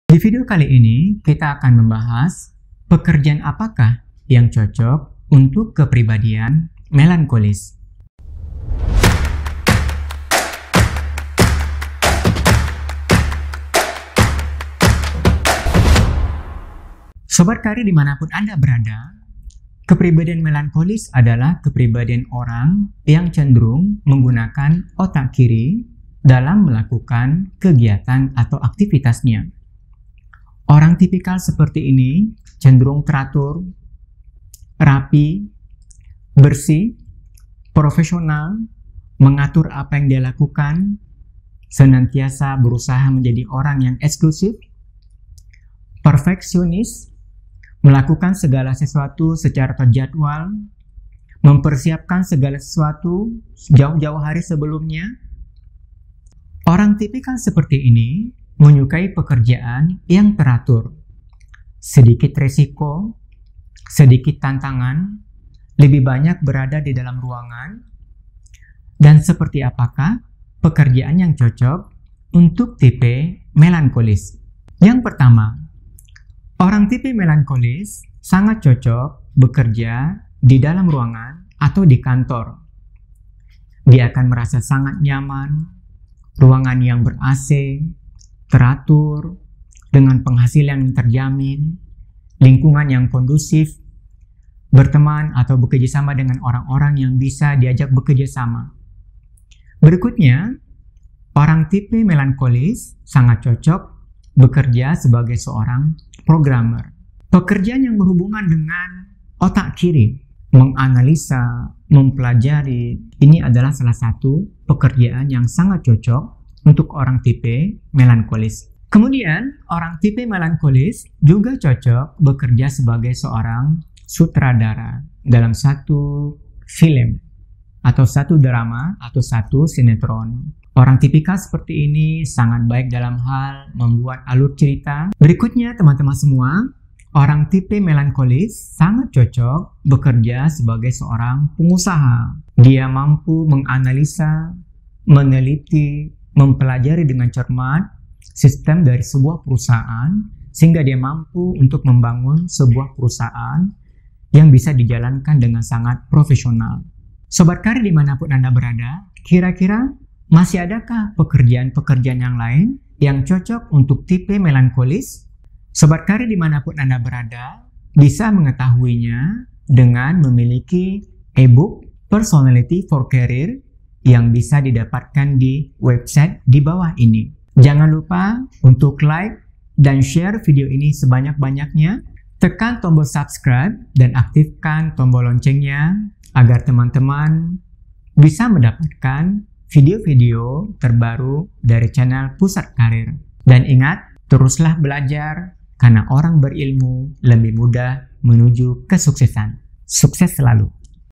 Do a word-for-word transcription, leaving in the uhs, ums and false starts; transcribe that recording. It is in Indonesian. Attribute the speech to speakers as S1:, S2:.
S1: Di video kali ini, kita akan membahas pekerjaan apakah yang cocok untuk kepribadian melankolis. Sobat Karir dimanapun Anda berada, kepribadian melankolis adalah kepribadian orang yang cenderung menggunakan otak kiri dalam melakukan kegiatan atau aktivitasnya. Orang tipikal seperti ini cenderung teratur, rapi, bersih, profesional, mengatur apa yang dia lakukan, senantiasa berusaha menjadi orang yang eksklusif, perfeksionis, melakukan segala sesuatu secara terjadwal, mempersiapkan segala sesuatu jauh-jauh hari sebelumnya. Orang tipikal seperti ini menyukai pekerjaan yang teratur, sedikit resiko, sedikit tantangan, lebih banyak berada di dalam ruangan. Dan seperti apakah pekerjaan yang cocok untuk tipe melankolis? Yang pertama, orang tipe melankolis sangat cocok bekerja di dalam ruangan atau di kantor. Dia akan merasa sangat nyaman, ruangan yang ber-A C, teratur, dengan penghasilan yang terjamin, lingkungan yang kondusif, berteman atau bekerja sama dengan orang-orang yang bisa diajak bekerja sama. Berikutnya, orang tipe melankolis sangat cocok bekerja sebagai seorang programmer. Pekerjaan yang berhubungan dengan otak kiri, menganalisa, mempelajari, ini adalah salah satu pekerjaan yang sangat cocok untuk orang tipe melankolis. Kemudian, orang tipe melankolis juga cocok bekerja sebagai seorang sutradara dalam satu film atau satu drama atau satu sinetron. Orang tipikal seperti ini sangat baik dalam hal membuat alur cerita. Berikutnya, teman-teman semua, orang tipe melankolis sangat cocok bekerja sebagai seorang pengusaha. Dia mampu menganalisa, meneliti, mempelajari dengan cermat sistem dari sebuah perusahaan sehingga dia mampu untuk membangun sebuah perusahaan yang bisa dijalankan dengan sangat profesional. Sobat Karir dimanapun Anda berada, kira-kira masih adakah pekerjaan-pekerjaan yang lain yang cocok untuk tipe melankolis? Sobat Karir dimanapun Anda berada bisa mengetahuinya dengan memiliki e-book Personality for Career yang bisa didapatkan di website di bawah ini. Jangan lupa untuk like dan share video ini sebanyak-banyaknya. Tekan tombol subscribe dan aktifkan tombol loncengnya agar teman-teman bisa mendapatkan video-video terbaru dari channel Pusat Karir. Dan ingat, teruslah belajar karena orang berilmu lebih mudah menuju kesuksesan. Sukses selalu!